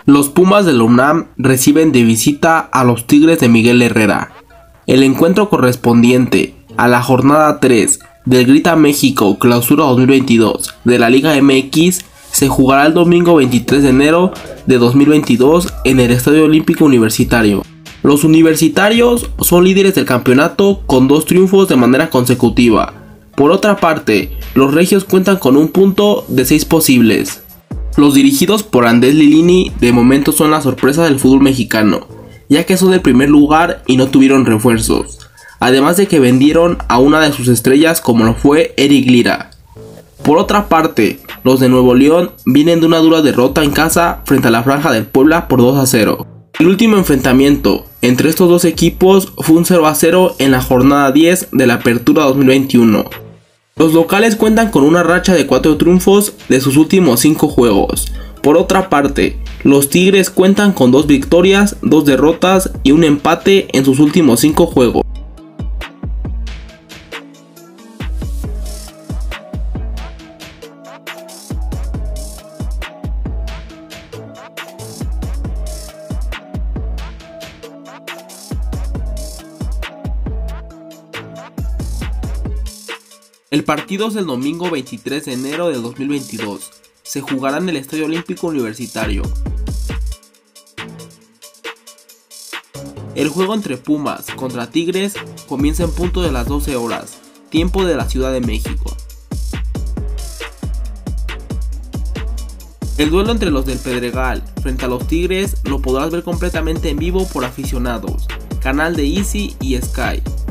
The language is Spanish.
Los Pumas de la UNAM reciben de visita a los Tigres de Miguel Herrera. El encuentro correspondiente a la jornada 3 del Grita México Clausura 2022 de la Liga MX se jugará el domingo 23 de enero de 2022 en el Estadio Olímpico Universitario. Los universitarios son líderes del campeonato con 2 triunfos de manera consecutiva. Por otra parte, los regios cuentan con un punto de 6 posibles. Los dirigidos por Andrés Lilini de momento son la sorpresa del fútbol mexicano, ya que son del primer lugar y no tuvieron refuerzos, además de que vendieron a una de sus estrellas como lo fue Eric Lira. Por otra parte, los de Nuevo León vienen de una dura derrota en casa frente a la Franja del Puebla por 2-0. El último enfrentamiento entre estos dos equipos fue un 0-0 en la jornada 10 de la Apertura 2021. Los locales cuentan con una racha de 4 triunfos de sus últimos 5 juegos. Por otra parte, los Tigres cuentan con 2 victorias, 2 derrotas y un empate en sus últimos 5 juegos. El partido es el domingo 23 de enero de 2022. Se jugará en el Estadio Olímpico Universitario. El juego entre Pumas contra Tigres comienza en punto de las 12 horas, tiempo de la Ciudad de México. El duelo entre los del Pedregal frente a los Tigres lo podrás ver completamente en vivo por aficionados, canal de Easy y Sky.